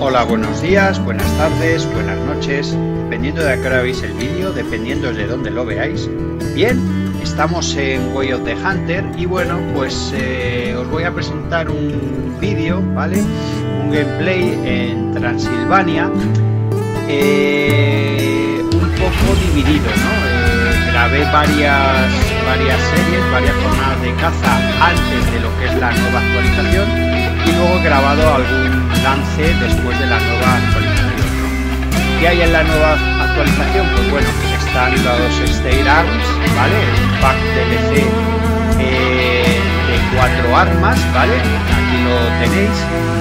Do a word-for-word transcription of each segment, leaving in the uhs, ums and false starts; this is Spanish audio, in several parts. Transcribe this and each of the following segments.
Hola, buenos días, buenas tardes, buenas noches, dependiendo de a qué hora veis el vídeo, dependiendo de dónde lo veáis. Bien, estamos en Way of the Hunter y bueno, pues eh, os voy a presentar un vídeo, ¿vale? Un gameplay en Transilvania, eh, un poco dividido, ¿no? Eh, grabé varias, varias series, varias jornadas de caza antes de lo que es la nueva actualización y luego he grabado algún lance después de la nueva actualización, ¿no? ¿Qué hay en la nueva actualización? Pues bueno, están los State Arms, ¿vale? El pack D L C eh, de cuatro armas, ¿vale? Aquí lo tenéis.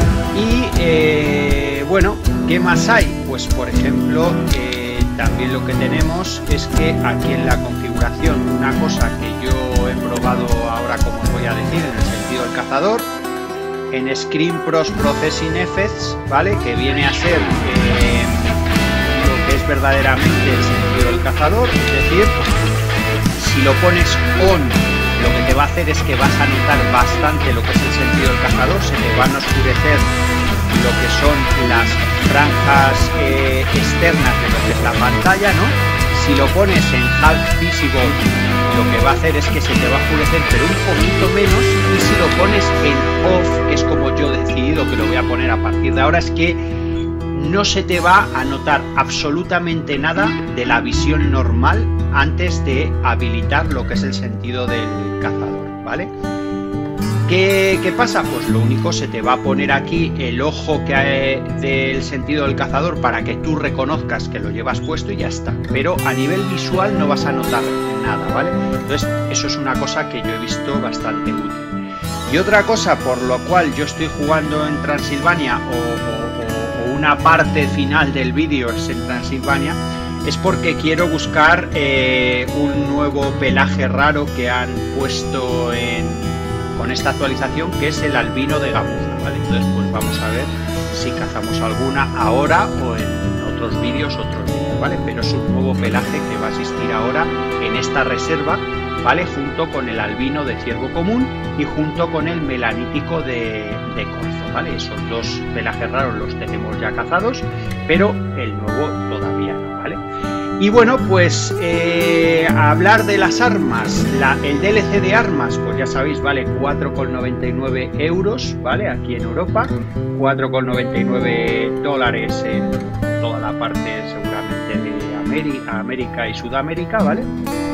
Y eh, bueno, ¿qué más hay? Pues por ejemplo, eh, también lo que tenemos es que aquí en la configuración, una cosa que yo he probado ahora, como os voy a decir, en el sentido del cazador, en Screen Pros Processing Effects, ¿vale? Que viene a ser eh, lo que es verdaderamente el sentido del cazador, es decir, si lo pones on, lo que te va a hacer es que vas a notar bastante lo que es el sentido del cazador, se te van a oscurecer lo que son las franjas eh, externas de lo que es la pantalla, ¿no? Si lo pones en Half Visible, lo que va a hacer es que se te va a oscurecer, pero un poquito menos, y si lo pones en Off, que es como yo he decidido que lo voy a poner a partir de ahora, es que no se te va a notar absolutamente nada de la visión normal antes de habilitar lo que es el sentido del cazador, ¿vale? ¿Qué, ¿Qué pasa? Pues lo único, se te va a poner aquí el ojo que hay del sentido del cazador para que tú reconozcas que lo llevas puesto y ya está. Pero a nivel visual no vas a notar nada, ¿vale? Entonces eso es una cosa que yo he visto bastante útil. Y otra cosa por lo cual yo estoy jugando en Transilvania o, o, o una parte final del vídeo es en Transilvania, es porque quiero buscar eh, un nuevo pelaje raro que han puesto en... con esta actualización, que es el albino de gamuza, ¿vale? Entonces pues vamos a ver si cazamos alguna ahora o en otros vídeos, otros vídeos, ¿vale? Pero es un nuevo pelaje que va a existir ahora en esta reserva, ¿vale? Junto con el albino de ciervo común y junto con el melanítico de, de corzo, ¿vale? Esos dos pelajes raros los tenemos ya cazados, pero el nuevo todavía no, ¿vale? Y bueno, pues eh, a hablar de las armas, la, el D L C de armas, pues ya sabéis, vale cuatro con noventa y nueve euros, ¿vale? Aquí en Europa, cuatro con noventa y nueve dólares en toda la parte seguramente de América, América y Sudamérica, ¿vale?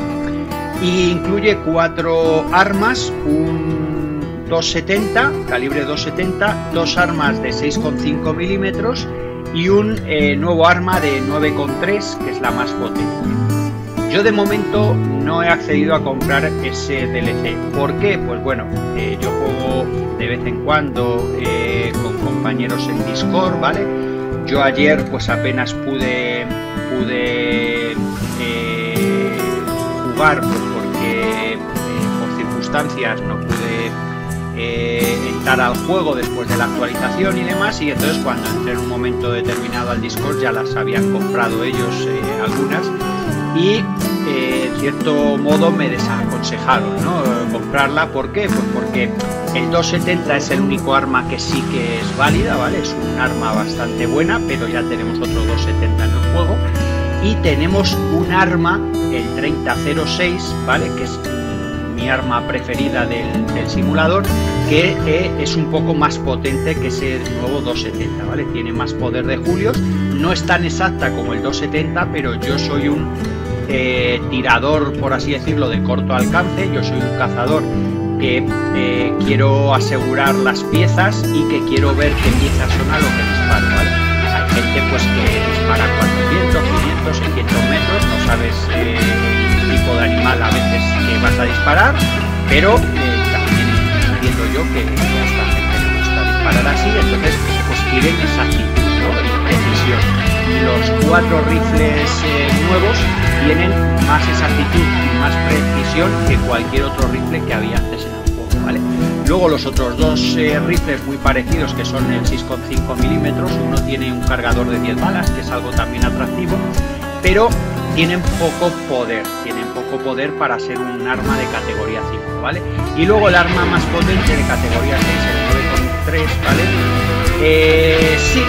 Y incluye cuatro armas, un dos setenta, calibre dos setenta, dos armas de seis coma cinco milímetros, y un eh, nuevo arma de nueve coma tres, que es la más potente. Yo de momento no he accedido a comprar ese D L C. ¿Por qué? Pues bueno, eh, yo juego de vez en cuando eh, con compañeros en Discord, ¿vale? Yo ayer pues apenas pude, pude eh, jugar pues porque eh, por circunstancias no pude Eh, entrar al juego después de la actualización y demás, y entonces cuando entré en un momento determinado al Discord ya las habían comprado ellos eh, algunas y eh, en cierto modo me desaconsejaron, ¿no? comprarla. ¿Por qué? Pues porque el dos setenta es el único arma que sí que es válida, ¿vale? Es un arma bastante buena, pero ya tenemos otro dos setenta en el juego y tenemos un arma, el treinta cero seis, ¿vale? Que es mi arma preferida del, del simulador, que eh, es un poco más potente que ese nuevo dos setenta, ¿vale? Tiene más poder de Julios, no es tan exacta como el dos setenta, pero yo soy un eh, tirador, por así decirlo, de corto alcance. Yo soy un cazador que eh, quiero asegurar las piezas y que quiero ver qué piezas son a lo que disparo, ¿vale? Hay gente pues que dispara cuatrocientos, quinientos, seiscientos metros, no sabes eh, el tipo de animal a veces que vas a disparar, pero eh, también entiendo yo que a esta gente le gusta disparar así, entonces pues quieren exactitud, ¿no? Y precisión. Y los cuatro rifles eh, nuevos tienen más exactitud y más precisión que cualquier otro rifle que había antes en el juego, ¿vale? Luego los otros dos eh, rifles muy parecidos, que son el seis coma cinco milímetros, uno tiene un cargador de diez balas, que es algo también atractivo, pero tienen poco poder, tienen poco poder para ser un arma de categoría cinco, ¿vale? Y luego el arma más potente de categoría seis, el nueve coma tres, ¿vale? Eh, sí, no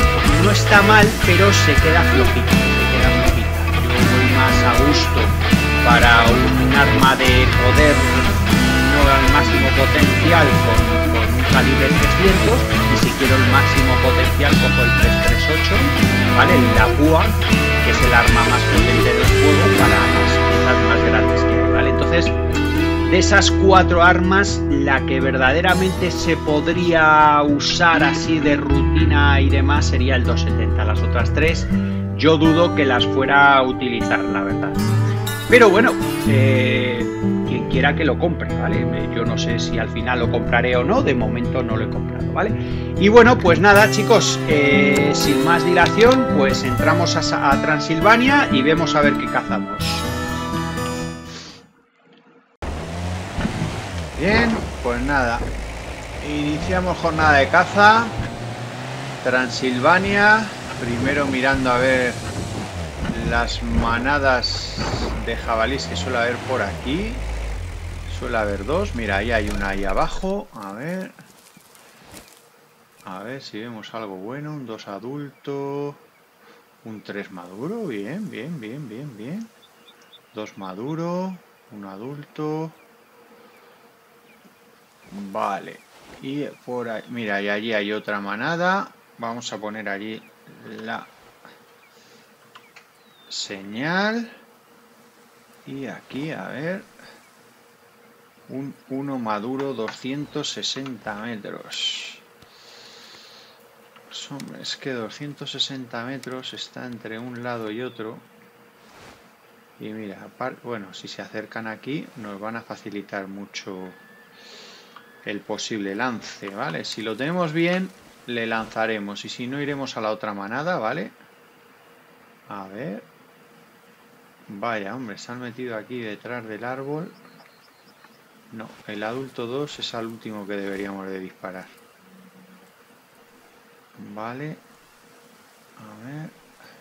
no está mal, pero se queda flojita, se queda flojita. Yo voy más a gusto para un arma de poder no al máximo potencial con, con un calibre trescientos, y si quiero el máximo potencial cojo el tres tres ocho, ¿vale? La púa, que es el arma más potente del juego para las piezas más grandes que hay, ¿vale? Entonces, de esas cuatro armas, la que verdaderamente se podría usar así de rutina y demás sería el doscientos setenta. Las otras tres, yo dudo que las fuera a utilizar, la verdad. Pero bueno, eh, quien quiera que lo compre, ¿vale? Yo no sé si al final lo compraré o no, de momento no lo he comprado, ¿vale? Y bueno, pues nada, chicos, eh, sin más dilación, pues entramos a, a Transilvania y vemos a ver qué cazamos. Bien, pues nada, iniciamos jornada de caza, Transilvania, primero mirando a ver las manadas de jabalís que suele haber por aquí. Suele haber dos, mira, ahí hay una ahí abajo, a ver, a ver si vemos algo bueno, un dos adulto, un tres maduro, bien, bien, bien, bien, bien, dos maduro, un adulto. Vale, y por ahí, mira, y allí hay otra manada. Vamos a poner allí la señal. Y aquí, a ver, un uno maduro, doscientos sesenta metros. Pues, hombre, es que doscientos sesenta metros está entre un lado y otro. Y mira, bueno, si se acercan aquí, nos van a facilitar mucho el posible lance, ¿vale? Si lo tenemos bien, le lanzaremos, y si no, iremos a la otra manada, ¿vale? A ver. Vaya, hombre, se han metido aquí detrás del árbol. No, el adulto dos es al último que deberíamos de disparar. Vale. A ver.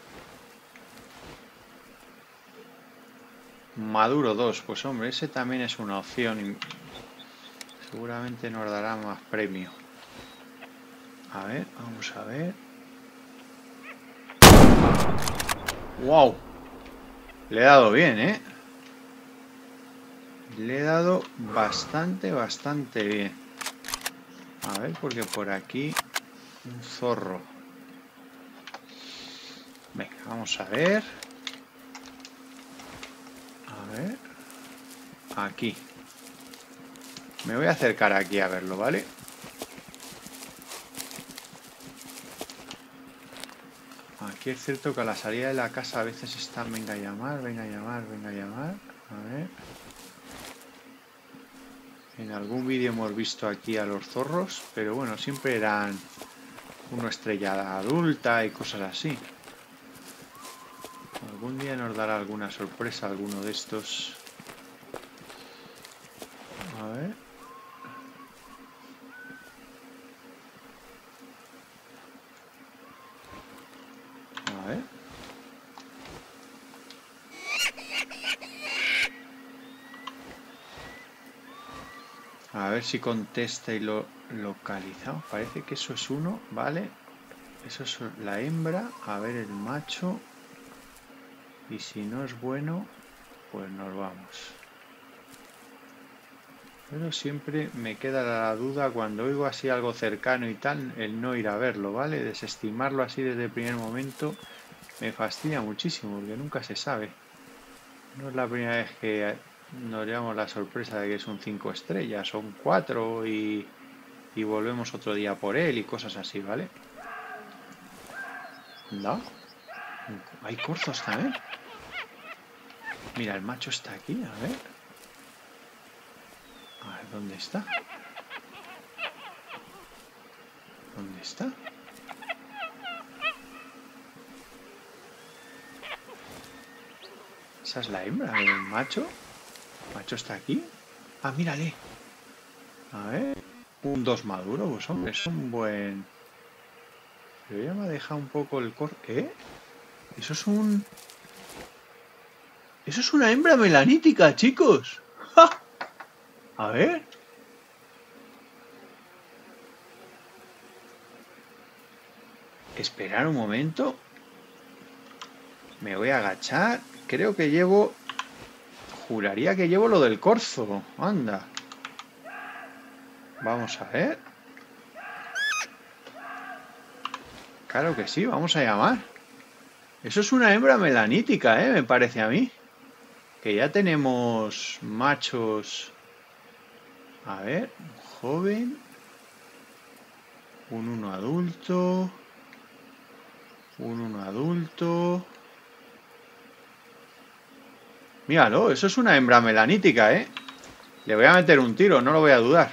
Maduro dos, pues hombre, ese también es una opción. Seguramente nos dará más premio. A ver, vamos a ver. ¡Wow! Le he dado bien, ¿eh? Le he dado bastante, bastante bien. A ver, porque por aquí un zorro. Venga, vamos a ver. A ver. Aquí. Me voy a acercar aquí a verlo, ¿vale? Aquí es cierto que a la salida de la casa a veces están, venga a llamar, venga a llamar, venga a llamar. A ver. En algún vídeo hemos visto aquí a los zorros, pero bueno, siempre eran una estrella adulta y cosas así. Algún día nos dará alguna sorpresa alguno de estos. A ver. A ver. A ver si contesta y lo localizamos. Parece que eso es uno, ¿vale? Eso es la hembra. A ver el macho. Y si no es bueno, pues nos vamos. Pero siempre me queda la duda cuando oigo así algo cercano y tal, el no ir a verlo, ¿vale? Desestimarlo así desde el primer momento me fastidia muchísimo, porque nunca se sabe. No es la primera vez que nos llevamos la sorpresa de que es un cinco estrellas o un cuatro y, y volvemos otro día por él y cosas así, ¿vale? ¿No? Hay corzos también. Mira, el macho está aquí, a ver. A ver, ¿dónde está? ¿Dónde está? Esa es la hembra, el macho. ¿El macho está aquí? Ah, mírale. A ver. Un dos maduro, pues hombre, es un buen... Pero ya me ha dejado un poco el cor... ¿Eh? Eso es un... Eso es una hembra melanítica, chicos. ¡Ja! A ver. Esperar un momento. Me voy a agachar. Creo que llevo... Juraría que llevo lo del corzo. Anda. Vamos a ver. Claro que sí, vamos a llamar. Eso es una hembra melanítica, ¿eh? Me parece a mí. Que ya tenemos machos. A ver, un joven. Un uno adulto. Un uno adulto. Míralo, eso es una hembra melanítica, ¿eh? Le voy a meter un tiro, no lo voy a dudar.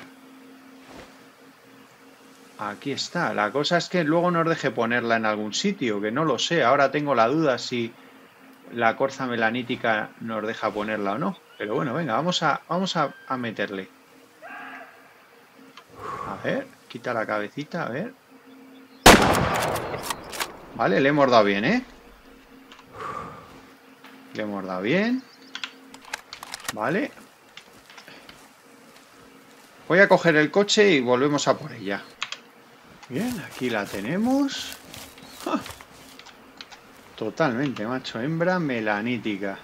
Aquí está. La cosa es que luego nos deje ponerla en algún sitio, que no lo sé. Ahora tengo la duda si la corza melanítica nos deja ponerla o no. Pero bueno, venga, vamos a, vamos a, a meterle. A ver, quita la cabecita, a ver. Vale, le hemos dado bien, ¿eh? Le hemos dado bien. Vale. Voy a coger el coche y volvemos a por ella. Bien, aquí la tenemos. ¡Ja! Totalmente, macho. Hembra melanítica.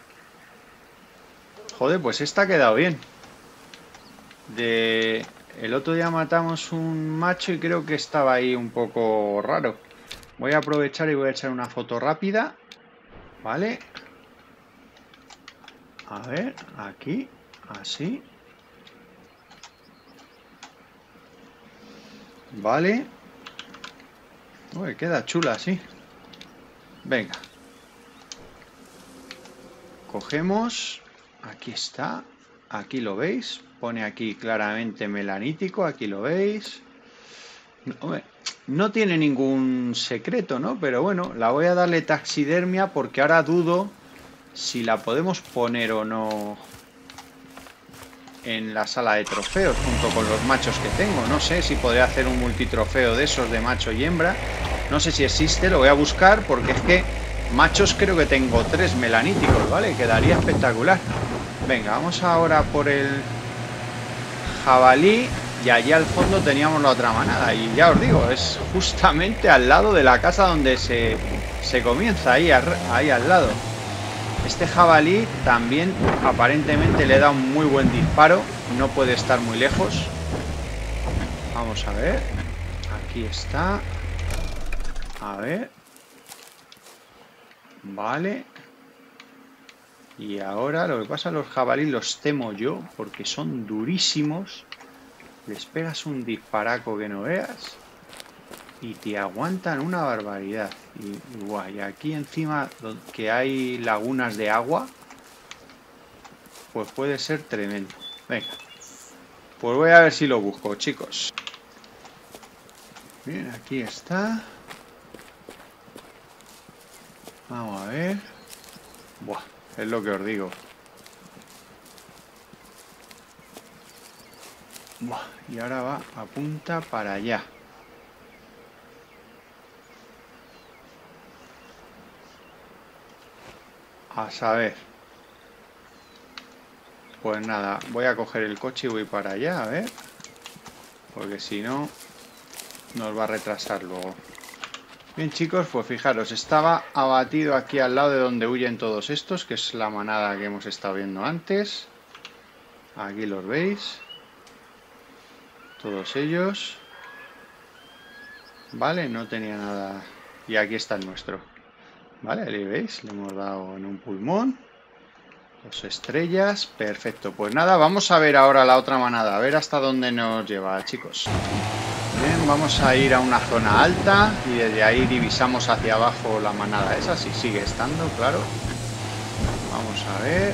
Joder, pues esta ha quedado bien. De... El otro día matamos un macho y creo que estaba ahí un poco raro. Voy a aprovechar y voy a echar una foto rápida. Vale. A ver, aquí. Así. Vale. Uy, queda chula así. Venga. Cogemos. Aquí está. Aquí lo veis. Pone aquí claramente melanítico. Aquí lo veis. No, no tiene ningún secreto, ¿no? Pero bueno, la voy a darle taxidermia porque ahora dudo si la podemos poner o no en la sala de trofeos junto con los machos que tengo. No sé si podría hacer un multitrofeo de esos de macho y hembra. No sé si existe, lo voy a buscar porque es que machos creo que tengo tres melaníticos, ¿vale? Quedaría espectacular. Venga, vamos ahora por el jabalí y allí al fondo teníamos la otra manada. Y ya os digo, es justamente al lado de la casa donde se, se comienza, ahí, ahí al lado. Este jabalí también aparentemente le da un muy buen disparo. No puede estar muy lejos. Vamos a ver. Aquí está. A ver. Vale. Y ahora lo que pasa a los jabalíes los temo yo porque son durísimos. Les pegas un disparaco que no veas y te aguantan una barbaridad. Y guay, aquí encima que hay lagunas de agua, pues puede ser tremendo. Venga, pues voy a ver si lo busco, chicos. Bien, aquí está. Vamos a ver. Buah, es lo que os digo. Buah, y ahora va a punta para allá. A saber. Pues nada, voy a coger el coche y voy para allá, a ver. Porque si no, nos va a retrasar luego. Bien, chicos, pues fijaros, estaba abatido aquí al lado de donde huyen todos estos, que es la manada que hemos estado viendo antes. Aquí los veis. Todos ellos. Vale, no tenía nada. Y aquí está el nuestro. Vale, ahí veis, le hemos dado en un pulmón. Dos estrellas, perfecto. Pues nada, vamos a ver ahora la otra manada. A ver hasta dónde nos lleva, chicos. Bien, vamos a ir a una zona alta y desde ahí divisamos hacia abajo la manada. Esa sí sigue estando, claro. Vamos a ver.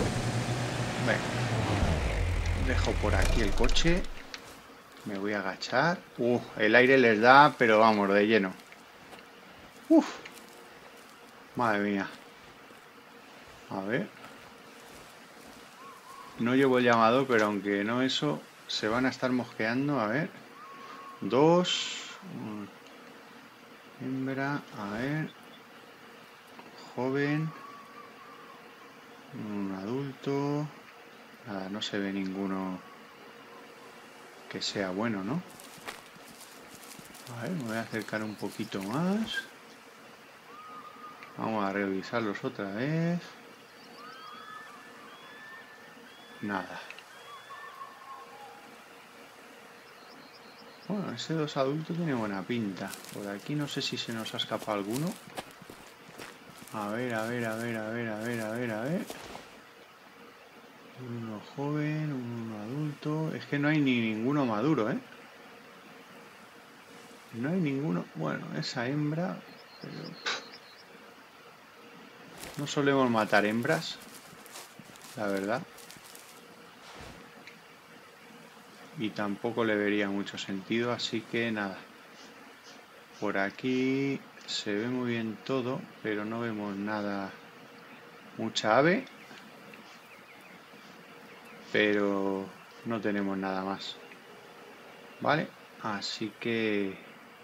Venga. Dejo por aquí el coche. Me voy a agachar. Uh, el aire les da, pero vamos, de lleno. Uf. Madre mía. A ver. No llevo el llamador, pero aunque no eso, se van a estar mosqueando. A ver. Dos. Hembra. A ver. Joven. Un adulto. Nada, no se ve ninguno que sea bueno, ¿no? A ver, me voy a acercar un poquito más. Vamos a revisarlos otra vez. Nada. Bueno, ese dos adultos tiene buena pinta. Por aquí no sé si se nos ha escapado alguno. A ver, a ver, a ver, a ver, a ver, a ver, a ver. Uno joven, uno adulto. Es que no hay ni ninguno maduro, ¿eh? No hay ninguno. Bueno, esa hembra. Pero... no solemos matar hembras, la verdad. Y tampoco le vería mucho sentido, así que nada. Por aquí se ve muy bien todo, pero no vemos nada. Mucha ave. Pero no tenemos nada más. Vale, así que...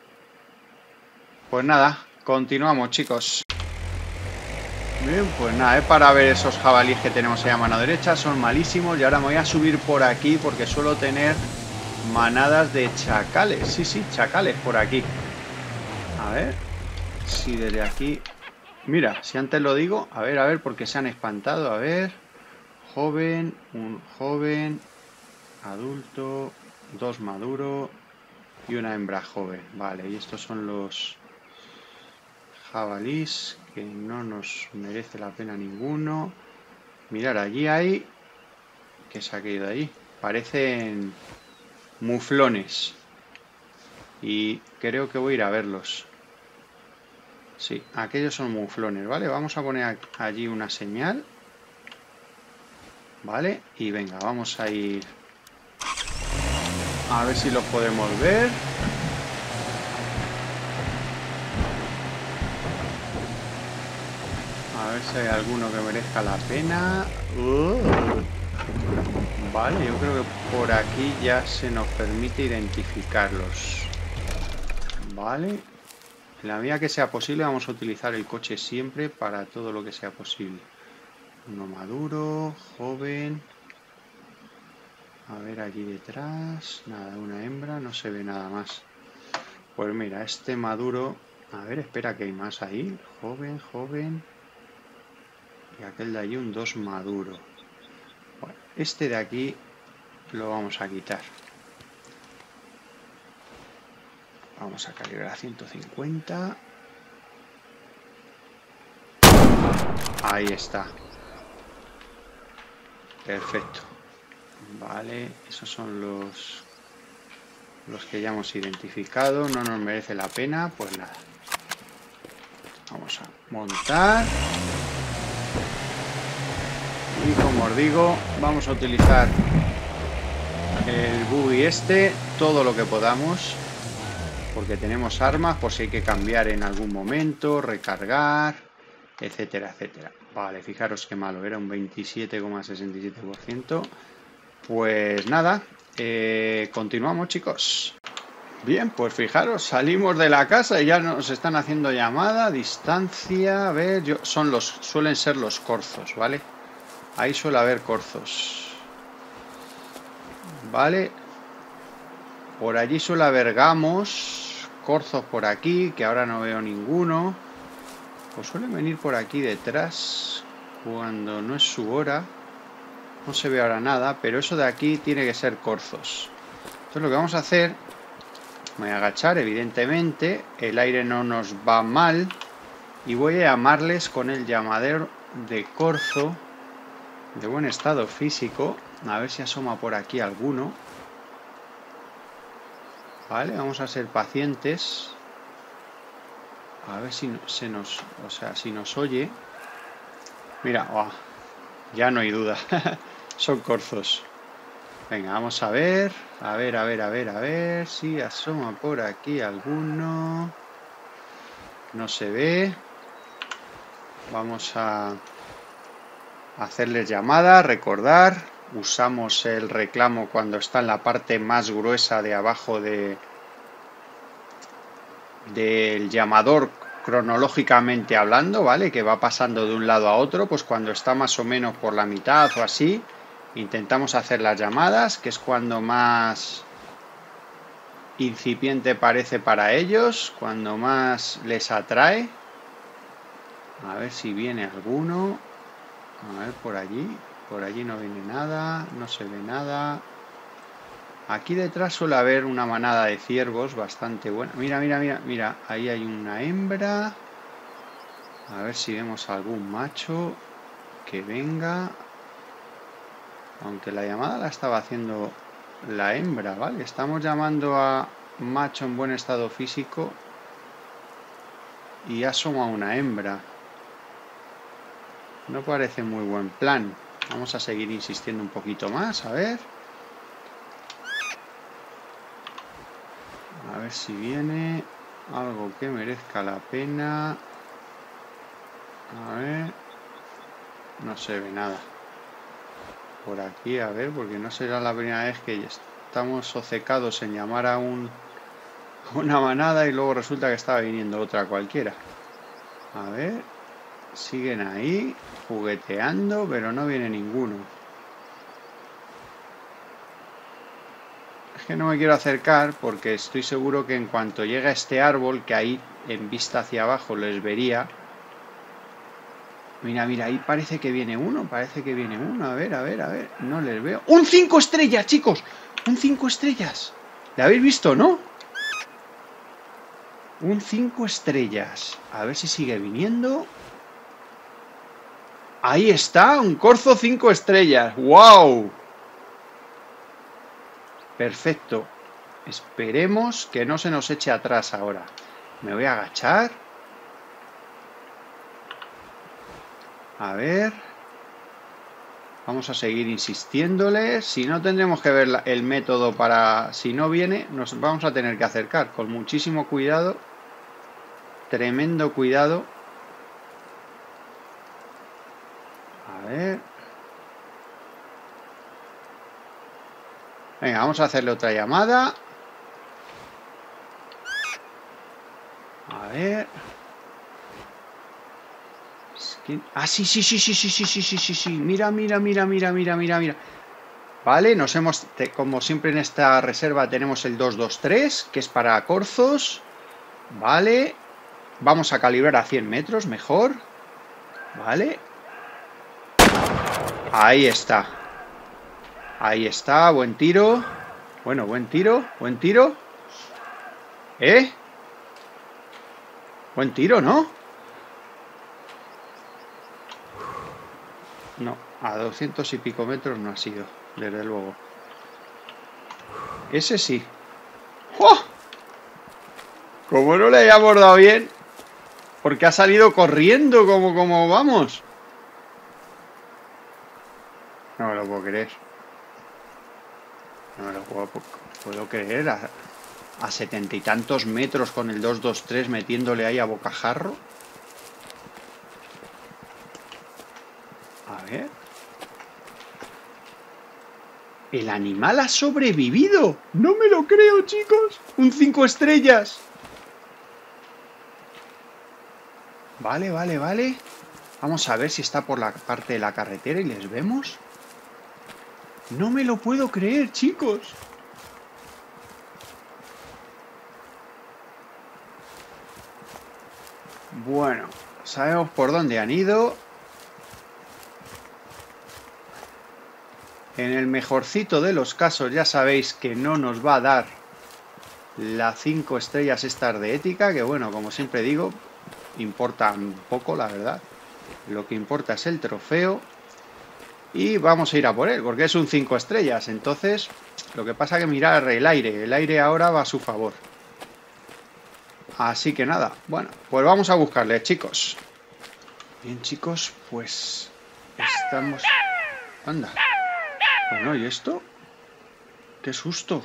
pues nada, continuamos, chicos. Bien, pues nada, es para ver esos jabalíes que tenemos ahí a mano derecha. Son malísimos y ahora me voy a subir por aquí porque suelo tener manadas de chacales. Sí, sí, chacales por aquí. A ver si desde aquí... mira, si antes lo digo, a ver, a ver, porque se han espantado. A ver, joven, un joven, adulto, dos maduro y una hembra joven. Vale, y estos son los jabalís, que no nos merece la pena ninguno. Mirar, allí hay... ¿qué se ha caído de allí? Parecen muflones. Y creo que voy a ir a verlos. Sí, aquellos son muflones, ¿vale? Vamos a poner allí una señal. Vale, y venga, vamos a ir... a ver si los podemos ver. A ver si hay alguno que merezca la pena. Uh. Vale, yo creo que por aquí ya se nos permite identificarlos. Vale. En la medida que sea posible vamos a utilizar el coche siempre para todo lo que sea posible. Uno maduro, joven. A ver allí detrás. Nada, una hembra, no se ve nada más. Pues mira, este maduro... a ver, espera, que hay más ahí. Joven, joven... y aquel de allí un dos maduro. Bueno, este de aquí lo vamos a quitar. Vamos a calibrar a ciento cincuenta. Ahí está. Perfecto. Vale, esos son los los que ya hemos identificado. No nos merece la pena, pues nada. Vamos a montar. Y como os digo, vamos a utilizar el buggy este todo lo que podamos, porque tenemos armas por si hay que cambiar en algún momento, recargar, etcétera, etcétera. Vale, fijaros qué malo, era un veintisiete coma sesenta y siete por ciento. Pues nada, eh, continuamos, chicos. Bien, pues fijaros, salimos de la casa y ya nos están haciendo llamada, distancia, a ver, yo, son los, suelen ser los corzos, ¿vale? Ahí suele haber corzos. Vale. Por allí suele haber gamos. Corzos por aquí, que ahora no veo ninguno. Pues suelen venir por aquí detrás cuando no es su hora. No se ve ahora nada, pero eso de aquí tiene que ser corzos. Entonces lo que vamos a hacer... me voy a agachar, evidentemente. El aire no nos va mal. Y voy a llamarles con el llamador de corzo. De buen estado físico. A ver si asoma por aquí alguno. Vale, vamos a ser pacientes. A ver si se nos... o sea, si nos oye. Mira, oh, ya no hay duda. Son corzos. Venga, vamos a ver. A ver, a ver, a ver, a ver si asoma por aquí alguno. No se ve. Vamos a... hacerles llamada, recordar, usamos el reclamo cuando está en la parte más gruesa de abajo de del llamador, cronológicamente hablando, ¿vale? Que va pasando de un lado a otro, pues cuando está más o menos por la mitad o así, intentamos hacer las llamadas, que es cuando más incipiente parece para ellos, cuando más les atrae. A ver si viene alguno. A ver por allí. Por allí no viene nada, no se ve nada. Aquí detrás suele haber una manada de ciervos bastante buena. Mira, mira, mira, mira. Ahí hay una hembra. A ver si vemos algún macho que venga. Aunque la llamada la estaba haciendo la hembra, ¿vale? Estamos llamando a macho en buen estado físico y asoma una hembra. No parece muy buen plan. Vamos a seguir insistiendo un poquito más, a ver. A ver si viene algo que merezca la pena. A ver. No se ve nada. Por aquí, a ver, porque no será la primera vez que estamos obcecados en llamar a un, una manada y luego resulta que estaba viniendo otra cualquiera. A ver, siguen ahí, jugueteando, pero no viene ninguno. Es que no me quiero acercar porque estoy seguro que en cuanto llegue a este árbol, que ahí en vista hacia abajo les vería. Mira, mira, ahí parece que viene uno, parece que viene uno. A ver, a ver, a ver, no les veo. ¡Un cinco estrellas, chicos! ¡Un cinco estrellas! ¿Le habéis visto, no? Un cinco estrellas. A ver si sigue viniendo. Ahí está, un corzo cinco estrellas. ¡Wow! Perfecto. Esperemos que no se nos eche atrás ahora. Me voy a agachar. A ver. Vamos a seguir insistiéndole. Si no, tendremos que ver el método para... Si no viene, nos vamos a tener que acercar con muchísimo cuidado. Tremendo cuidado. A ver. Venga, vamos a hacerle otra llamada. A ver. Ah, sí, sí, sí, sí, sí, sí, sí, sí, sí, sí. Mira, mira, mira, mira, mira, mira, mira. Vale, nos hemos, como siempre en esta reserva tenemos el dos dos tres, que es para corzos. Vale. Vamos a calibrar a cien metros, mejor. Vale. Ahí está. Ahí está, buen tiro. Bueno, buen tiro, buen tiro. ¿Eh? Buen tiro, ¿no? No, a doscientos y pico metros no ha sido, desde luego. Ese sí. ¡Oh! Como no le hayamos dado bien, porque ha salido corriendo como, como vamos. No me lo puedo creer. No me lo puedo, puedo creer. A, a setenta y tantos metros con el dos dos tres metiéndole ahí a bocajarro. A ver. El animal ha sobrevivido. No me lo creo, chicos. Un cinco estrellas. Vale, vale, vale. Vamos a ver si está por la parte de la carretera y les vemos. No me lo puedo creer, chicos. Bueno, sabemos por dónde han ido. En el mejorcito de los casos ya sabéis que no nos va a dar las cinco estrellas estas de ética, que bueno, como siempre digo, importa un poco, la verdad. Lo que importa es el trofeo. Y vamos a ir a por él, porque es un cinco estrellas. Entonces, lo que pasa es que mirar el aire. El aire ahora va a su favor. Así que nada, bueno, pues vamos a buscarle, chicos. Bien, chicos, pues estamos... Anda. Bueno, ¿y esto? ¡Qué susto!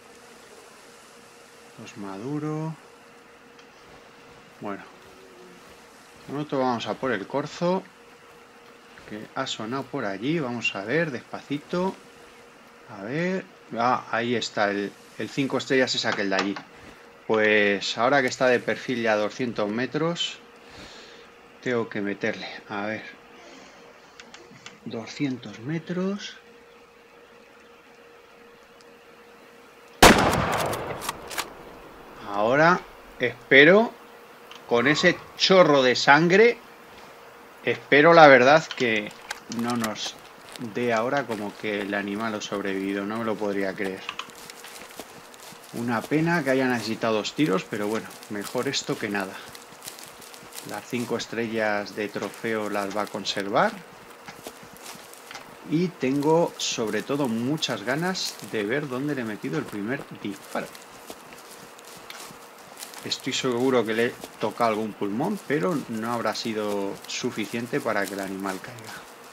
Los maduro. Bueno. Nosotros vamos a por el corzo, que ha sonado por allí. Vamos a ver, despacito. A ver... Ah, ahí está, el, el cinco estrellas es aquel de allí. Pues ahora que está de perfil ya a doscientos metros, tengo que meterle. A ver. doscientos metros. Ahora espero, con ese chorro de sangre, espero la verdad que no nos dé ahora como que el animal ha sobrevivido. No me lo podría creer. Una pena que haya necesitado dos tiros, pero bueno, mejor esto que nada. Las cinco estrellas de trofeo las va a conservar. Y tengo sobre todo muchas ganas de ver dónde le he metido el primer disparo. Estoy seguro que le he tocado algún pulmón, pero no habrá sido suficiente para que el animal caiga.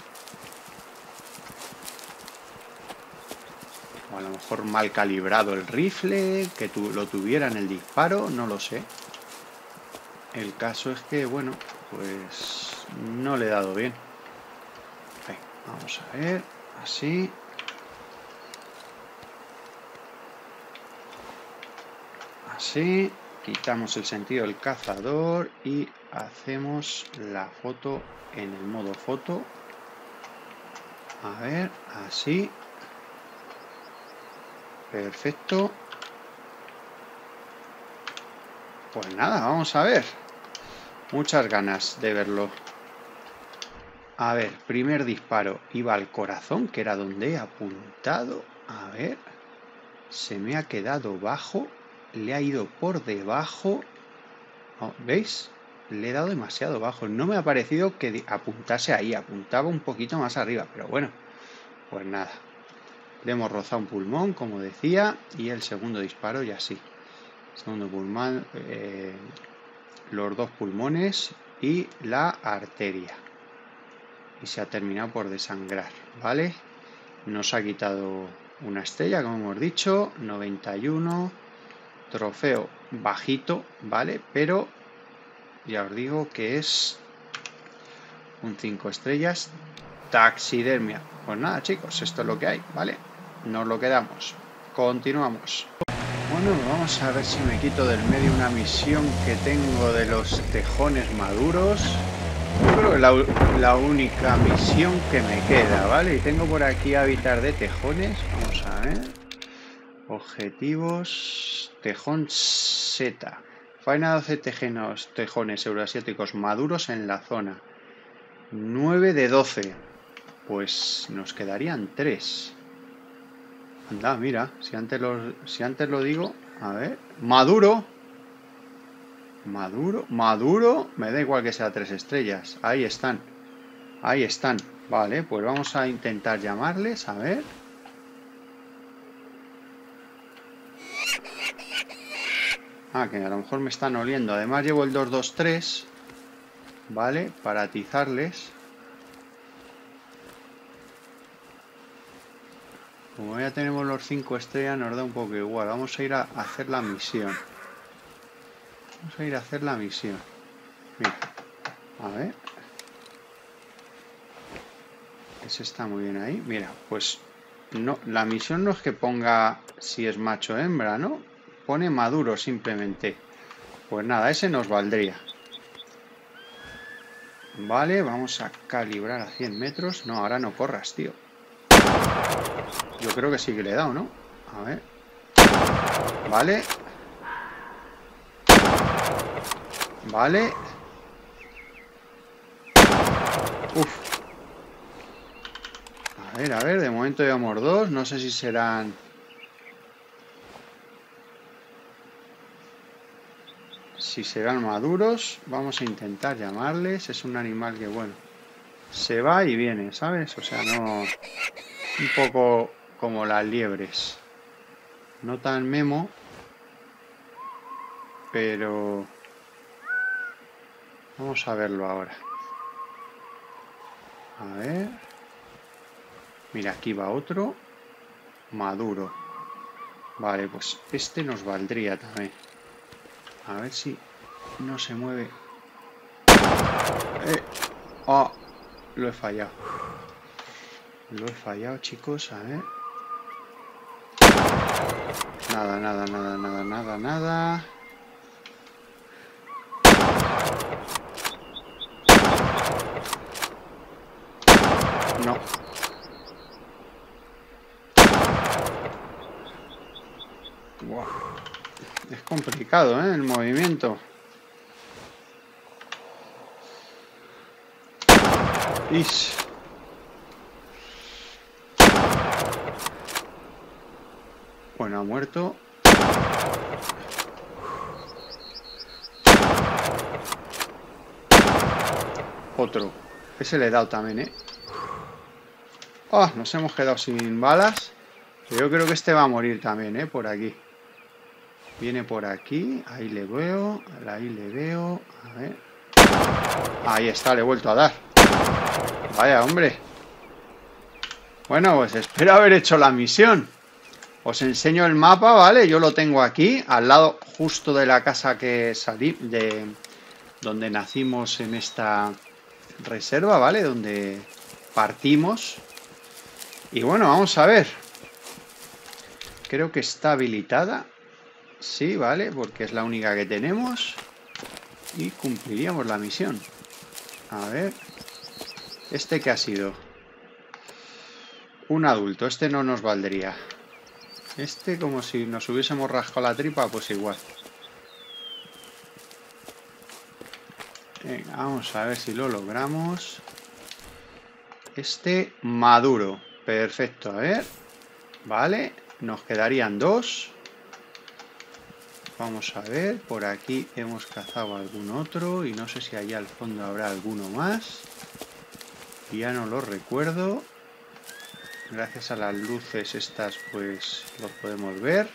O a lo mejor mal calibrado el rifle, que tu, lo tuviera en el disparo, no lo sé. El caso es que, bueno, pues no le he dado bien. Venga, vamos a ver, así. Así. Quitamos el sentido del cazador y hacemos la foto en el modo foto. A ver, así. Perfecto. Pues nada, vamos a ver. Muchas ganas de verlo. A ver, primer disparo. Iba al corazón, que era donde he apuntado. A ver. Se me ha quedado bajo. Le ha ido por debajo. Oh, ¿veis? Le he dado demasiado bajo. No me ha parecido que apuntase ahí. Apuntaba un poquito más arriba. Pero bueno, pues nada. Le hemos rozado un pulmón, como decía. Y el segundo disparo ya sí. Segundo pulmón. Eh, los dos pulmones y la arteria. Y se ha terminado por desangrar. ¿Vale? Nos ha quitado una estrella, como hemos dicho. noventa y uno. Trofeo bajito, ¿vale? Pero ya os digo que es un cinco estrellas. Taxidermia. Pues nada, chicos, esto es lo que hay, ¿vale? Nos lo quedamos. Continuamos. Bueno, vamos a ver si me quito del medio una misión que tengo de los tejones maduros. Yo creo que la, la única misión que me queda, ¿vale? Y tengo por aquí hábitat de tejones. Vamos a ver. Objetivos. Tejón Z. Faena doce tejenos, tejones euroasiáticos maduros en la zona. nueve de doce. Pues nos quedarían tres. Anda, mira, si antes, lo, si antes lo digo. A ver. Maduro. Maduro. Maduro. Me da igual que sea tres estrellas. Ahí están. Ahí están. Vale, pues vamos a intentar llamarles. A ver. Ah, que a lo mejor me están oliendo. Además llevo el dos dos tres. Vale, para atizarles. Como ya tenemos los cinco estrellas, nos da un poco igual. Vamos a ir a hacer la misión. Vamos a ir a hacer la misión. Mira. A ver. Ese está muy bien ahí. Mira, pues no, la misión no es que ponga si es macho o hembra, ¿no? Pone maduro simplemente. Pues nada, ese nos valdría. Vale, vamos a calibrar a cien metros. No, ahora no corras, tío. Yo creo que sí que le he dado, ¿no? A ver. Vale. Vale. Uf. A ver, a ver, de momento llevamos dos. No sé si serán... Si serán maduros, vamos a intentar llamarles. Es un animal que, bueno, se va y viene, ¿sabes? O sea, no... Un poco como las liebres. No tan memo, pero... Vamos a verlo ahora. A ver... Mira, aquí va otro. Maduro. Vale, pues este nos valdría también. A ver si no se mueve. Eh. Oh, lo he fallado. Lo he fallado, chicos. A ver. Nada, nada, nada, nada, nada, nada. No. Wow. Es complicado. complicado, ¿eh? El movimiento. Ish. Bueno, ha muerto. Otro. Ese le he dado también, ¿eh? Oh, nos hemos quedado sin balas. Yo creo que este va a morir también, ¿eh? Por aquí. Viene por aquí. Ahí le veo. Ahí le veo. A ver. Ahí está, le he vuelto a dar. Vaya, hombre. Bueno, pues espero haber hecho la misión. Os enseño el mapa, ¿vale? Yo lo tengo aquí, al lado justo de la casa que salí, de donde nacimos en esta reserva, ¿vale? Donde partimos. Y bueno, vamos a ver. Creo que está habilitada. Sí, ¿vale? Porque es la única que tenemos. Y cumpliríamos la misión. A ver. ¿Este qué ha sido? Un adulto. Este no nos valdría. Este como si nos hubiésemos rascado la tripa, pues igual. Venga, vamos a ver si lo logramos. Este maduro. Perfecto, a ver. Vale, nos quedarían dos. Vamos a ver, por aquí hemos cazado algún otro y no sé si allá al fondo habrá alguno más. Ya no lo recuerdo. Gracias a las luces estas pues los podemos ver.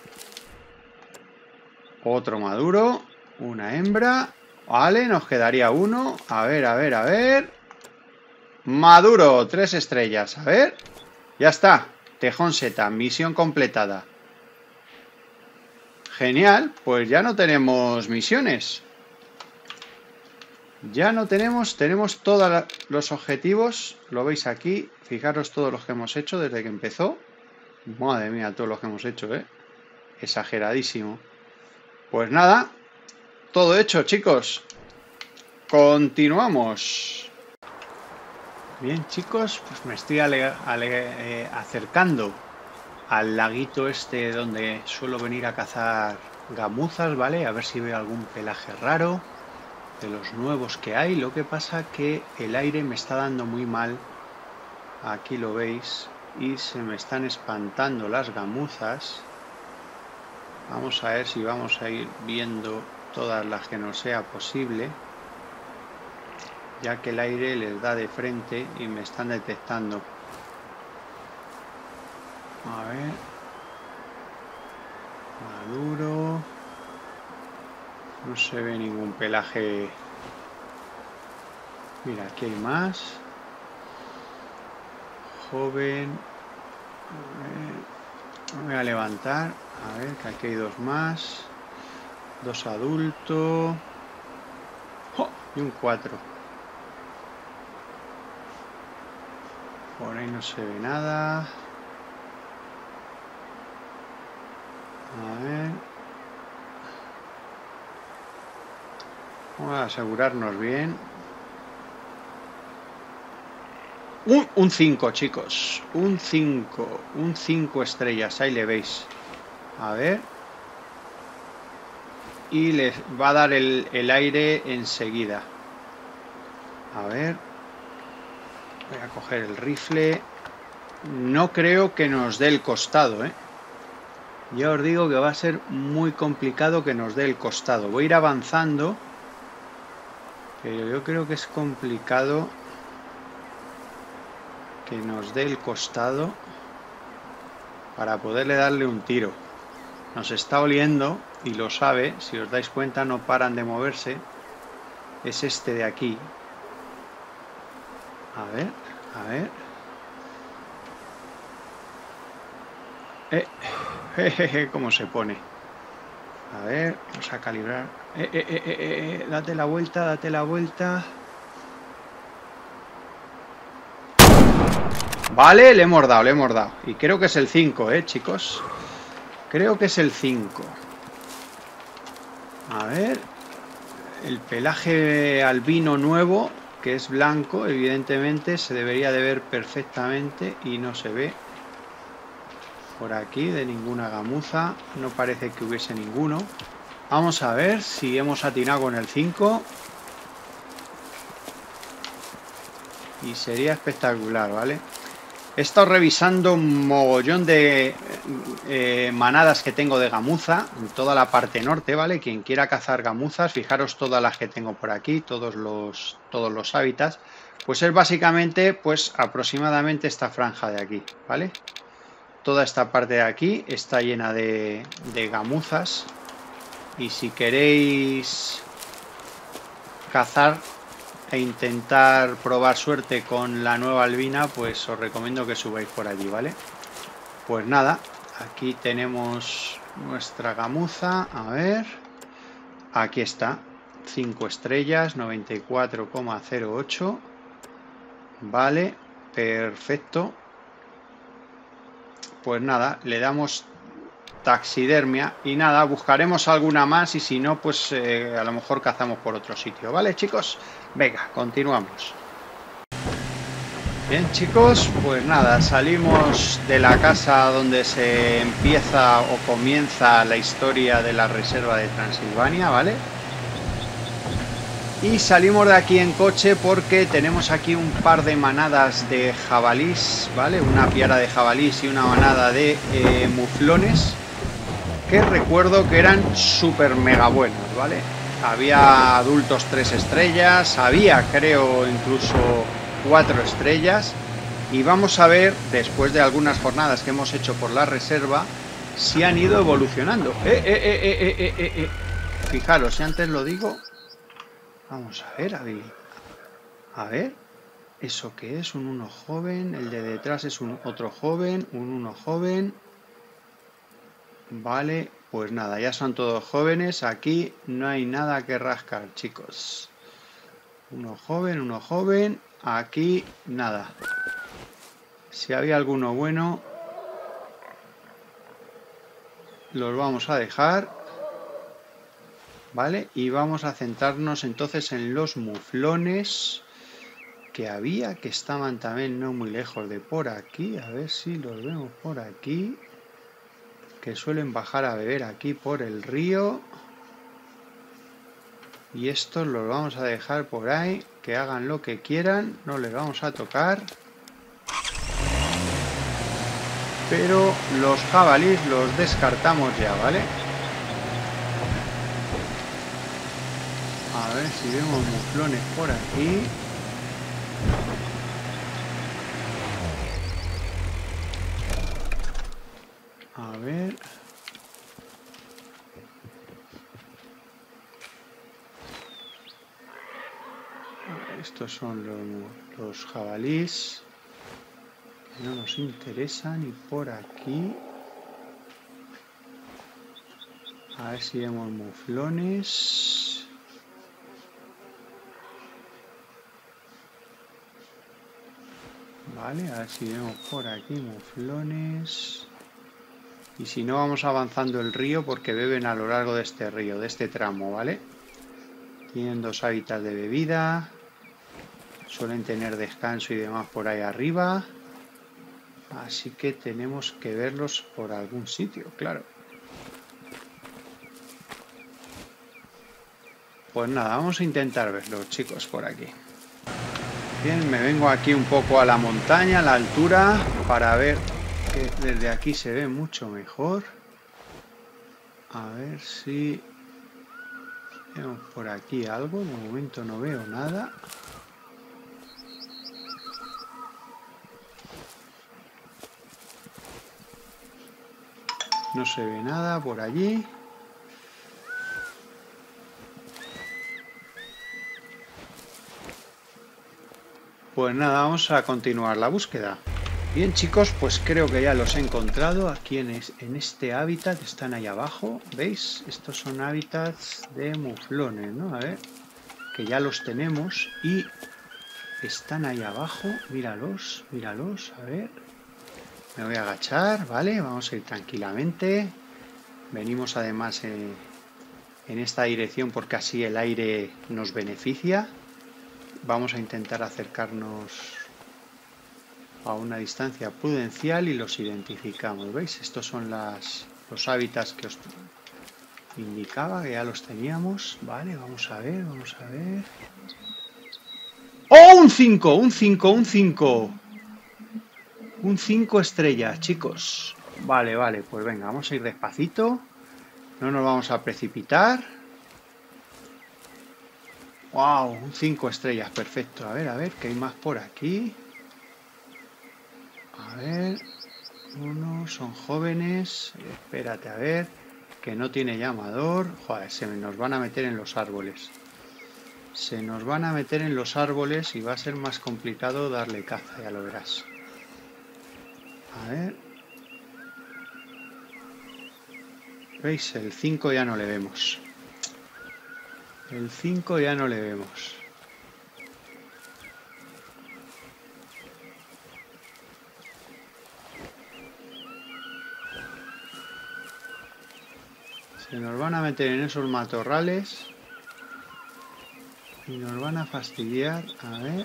Otro maduro. Una hembra. Vale, nos quedaría uno. A ver, a ver, a ver. Maduro, tres estrellas. A ver. Ya está. Tejón seta. Misión completada. Genial. Pues ya no tenemos misiones. Ya no tenemos, tenemos todos los objetivos, lo veis aquí, fijaros todos los que hemos hecho desde que empezó. Madre mía, todos los que hemos hecho, ¿eh? Exageradísimo. Pues nada, todo hecho, chicos. Continuamos. Bien, chicos, pues me estoy ale ale eh, acercando al laguito este donde suelo venir a cazar gamuzas, ¿vale? A ver si veo algún pelaje raro de los nuevos que hay. Lo que pasa que el aire me está dando muy mal, aquí lo veis, y se me están espantando las gamuzas. Vamos a ver si vamos a ir viendo todas las que nos sea posible, ya que el aire les da de frente y me están detectando. A ver, maduro. No se ve ningún pelaje. Mira, aquí hay más. Joven. A ver. Me voy a levantar. A ver, que aquí hay dos más. Dos adultos. ¡Oh! Y un cuatro. Por ahí no se ve nada. A ver. Vamos a asegurarnos bien. Un cinco, chicos. Un cinco. Un cinco estrellas. Ahí le veis. A ver. Y les va a dar el, el aire enseguida. A ver. Voy a coger el rifle. No creo que nos dé el costado, ¿eh? Ya os digo que va a ser muy complicado que nos dé el costado. Voy a ir avanzando. Pero yo creo que es complicado que nos dé el costado para poderle darle un tiro. Nos está oliendo y lo sabe, si os dais cuenta no paran de moverse. Es este de aquí. A ver, a ver. Eh, jejeje, cómo se pone. A ver, vamos a calibrar. Eh, eh, eh, eh, eh, date la vuelta, date la vuelta. Vale, le hemos dado, le hemos dado. Y creo que es el cinco, eh, chicos. Creo que es el cinco. A ver. El pelaje albino nuevo, que es blanco, evidentemente, se debería de ver perfectamente y no se ve. Por aquí, de ninguna gamuza. No parece que hubiese ninguno. Vamos a ver si hemos atinado con el cinco. Y sería espectacular, ¿vale? He estado revisando un mogollón de eh, manadas que tengo de gamuza en toda la parte norte, ¿vale? Quien quiera cazar gamuzas, fijaros todas las que tengo por aquí, todos los, todos los hábitats. Pues es básicamente, pues aproximadamente esta franja de aquí, ¿vale? Toda esta parte de aquí está llena de, de gamuzas. Y si queréis cazar e intentar probar suerte con la nueva albina, pues os recomiendo que subáis por allí, ¿vale? Pues nada, aquí tenemos nuestra gamuza. A ver, aquí está, cinco estrellas, noventa y cuatro coma cero ocho. Vale, perfecto. Pues nada, le damos taxidermia y nada, buscaremos alguna más y si no, pues eh, a lo mejor cazamos por otro sitio, ¿vale, chicos? Venga, continuamos. Bien, chicos, pues nada, salimos de la casa donde se empieza o comienza la historia de la reserva de Transilvania, ¿vale? Y salimos de aquí en coche porque tenemos aquí un par de manadas de jabalís, ¿vale? Una piara de jabalís y una manada de eh, muflones, que recuerdo que eran súper mega buenos, ¿vale? Había adultos tres estrellas, había creo incluso cuatro estrellas, y vamos a ver, después de algunas jornadas que hemos hecho por la reserva, si han ido evolucionando. Eh, eh, eh, eh, eh, eh, eh. Fijaros, si antes lo digo... Vamos a ver, a ver, a ver, ¿eso qué es? Un uno joven, el de detrás es un otro joven, un uno joven. Vale, pues nada, ya son todos jóvenes, aquí no hay nada que rascar, chicos. Uno joven, uno joven, aquí nada. Si había alguno bueno, los vamos a dejar. Vale, y vamos a centrarnos entonces en los muflones que había, que estaban también no muy lejos de por aquí. A ver si los vemos por aquí, que suelen bajar a beber aquí por el río. Y estos los vamos a dejar por ahí, que hagan lo que quieran, no les vamos a tocar. Pero los jabalíes los descartamos ya, ¿vale? A ver si vemos muflones por aquí. A ver. Estos son los, los jabalíes que no nos interesan. Y por aquí. A ver si vemos muflones. Vale, a ver si vemos por aquí muflones. Y si no, vamos avanzando el río porque beben a lo largo de este río, de este tramo, ¿vale? Tienen dos hábitats de bebida. Suelen tener descanso y demás por ahí arriba. Así que tenemos que verlos por algún sitio, claro. Pues nada, vamos a intentar verlos, chicos, por aquí. Bien, me vengo aquí un poco a la montaña, a la altura, para ver que desde aquí se ve mucho mejor. A ver si vemos por aquí algo. De momento no veo nada. No se ve nada por allí. Pues nada, vamos a continuar la búsqueda. Bien, chicos, pues creo que ya los he encontrado aquí en, es, en este hábitat. Están ahí abajo, ¿veis? Estos son hábitats de muflones, ¿no? A ver, que ya los tenemos y están ahí abajo. Míralos, míralos, a ver. Me voy a agachar, ¿vale? Vamos a ir tranquilamente. Venimos además eh, en esta dirección porque así el aire nos beneficia. Vamos a intentar acercarnos a una distancia prudencial y los identificamos. ¿Veis? Estos son las, los hábitats que os, Indicaba que ya los teníamos. Vale, vamos a ver, vamos a ver. ¡Oh, un cinco! ¡Un cinco! ¡Un cinco! Un cinco estrellas, chicos. Vale, vale, pues venga, vamos a ir despacito. No nos vamos a precipitar. ¡Wow! Un cinco estrellas, perfecto. A ver, a ver, ¿qué hay más por aquí? A ver... Uno, son jóvenes. Espérate, a ver... Que no tiene llamador. Joder, se nos van a meter en los árboles. Se nos van a meter en los árboles y va a ser más complicado darle caza, ya lo verás. A ver... ¿Veis? El cinco ya no le vemos. El cinco ya no le vemos. Se nos van a meter en esos matorrales. Y nos van a fastidiar. A ver...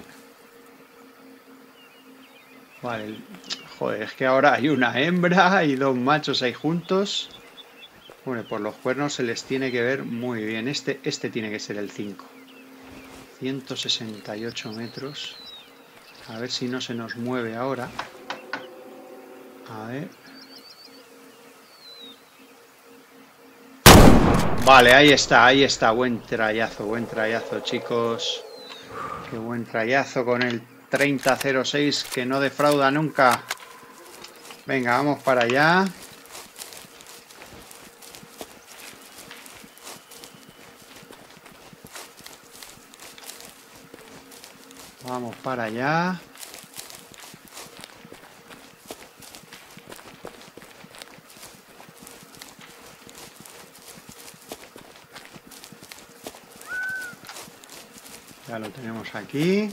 Vale. Joder, es que ahora hay una hembra y dos machos ahí juntos. Bueno, por los cuernos se les tiene que ver muy bien. Este, este tiene que ser el cinco. ciento sesenta y ocho metros. A ver si no se nos mueve ahora. A ver. Vale, ahí está, ahí está. Buen trayazo, buen trayazo, chicos. Qué buen trayazo con el treinta cero seis que no defrauda nunca. Venga, vamos para allá. Vamos para allá. Ya lo tenemos aquí.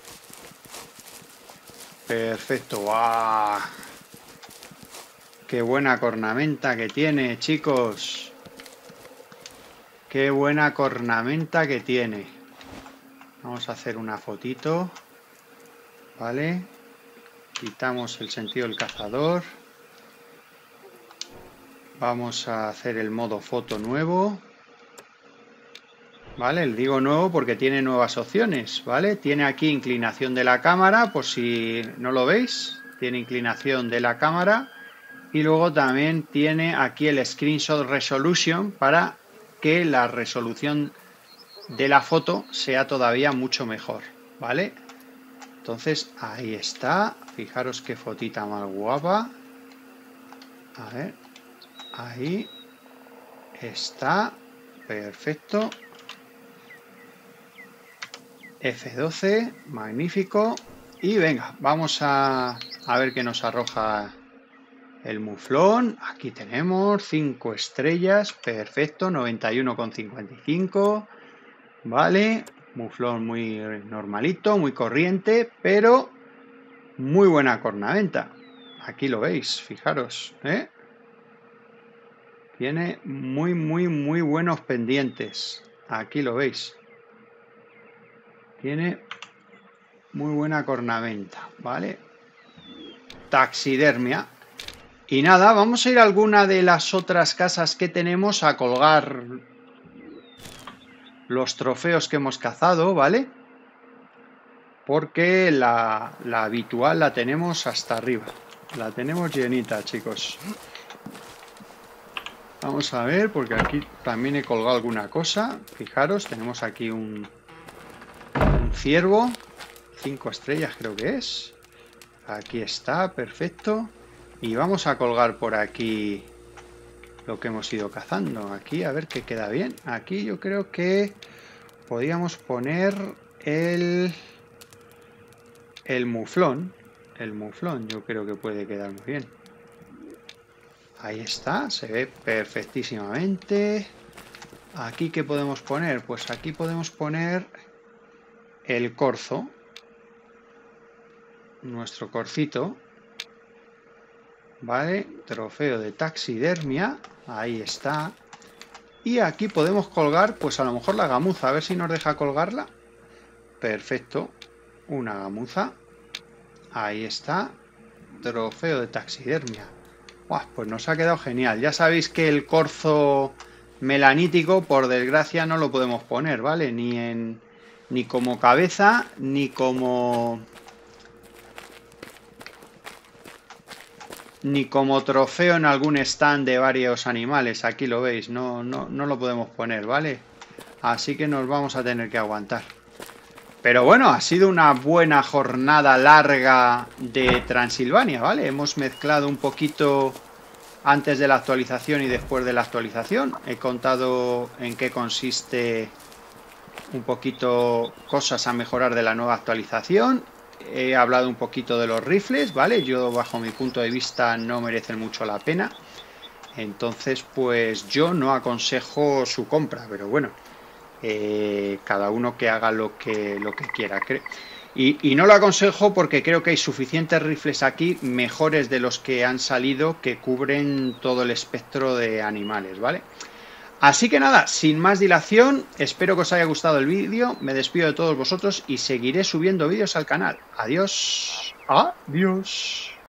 Perfecto. ¡Wow! Qué buena cornamenta que tiene, chicos. Qué buena cornamenta que tiene. Vamos a hacer una fotito. Vale. Quitamos el sentido del cazador. Vamos a hacer el modo foto nuevo. Vale, le digo nuevo porque tiene nuevas opciones, ¿vale? Tiene aquí inclinación de la cámara, por si no lo veis. Tiene inclinación de la cámara. Y luego también tiene aquí el Screenshot Resolution para que la resolución de la foto sea todavía mucho mejor, ¿vale? Entonces, ahí está. Fijaros qué fotita más guapa. A ver. Ahí está. Perfecto. F doce, magnífico. Y venga, vamos a, a ver qué nos arroja el muflón. Aquí tenemos cinco estrellas, perfecto, noventa y uno coma cincuenta y cinco. Vale, muflón muy normalito, muy corriente, pero muy buena cornamenta. Aquí lo veis, fijaros, ¿eh? Tiene muy, muy, muy buenos pendientes. Aquí lo veis. Tiene muy buena cornamenta, ¿vale? Taxidermia. Y nada, vamos a ir a alguna de las otras casas que tenemos a colgar los trofeos que hemos cazado, ¿vale? Porque la, la habitual la tenemos hasta arriba. La tenemos llenita, chicos. Vamos a ver, porque aquí también he colgado alguna cosa. Fijaros, tenemos aquí un... un ciervo, cinco estrellas creo que es. Aquí está, perfecto. Y vamos a colgar por aquí lo que hemos ido cazando. Aquí, a ver qué queda bien. Aquí yo creo que podríamos poner el el muflón. El muflón yo creo que puede quedar muy bien. Ahí está, se ve perfectísimamente. Aquí, ¿qué podemos poner? Pues aquí podemos poner el corzo, nuestro corcito, vale, trofeo de taxidermia, ahí está. Y aquí podemos colgar, pues a lo mejor la gamuza, a ver si nos deja colgarla. Perfecto, una gamuza, ahí está, trofeo de taxidermia. Buah, pues nos ha quedado genial. Ya sabéis que el corzo melanítico, por desgracia, no lo podemos poner, ¿vale? Ni en ni como cabeza, ni como ni como trofeo en algún stand de varios animales. Aquí lo veis, no, no, no lo podemos poner, ¿vale? Así que nos vamos a tener que aguantar. Pero bueno, ha sido una buena jornada larga de Transilvania, ¿vale? Hemos mezclado un poquito antes de la actualización y después de la actualización. He contado en qué consiste un poquito cosas a mejorar de la nueva actualización. He hablado un poquito de los rifles, ¿vale? Yo, bajo mi punto de vista, no merecen mucho la pena. Entonces, pues yo no aconsejo su compra, pero bueno, eh, cada uno que haga lo que, lo que quiera. Y, y no lo aconsejo porque creo que hay suficientes rifles aquí, mejores de los que han salido, que cubren todo el espectro de animales, ¿vale? Así que nada, sin más dilación, espero que os haya gustado el vídeo, me despido de todos vosotros y seguiré subiendo vídeos al canal. Adiós. Adiós.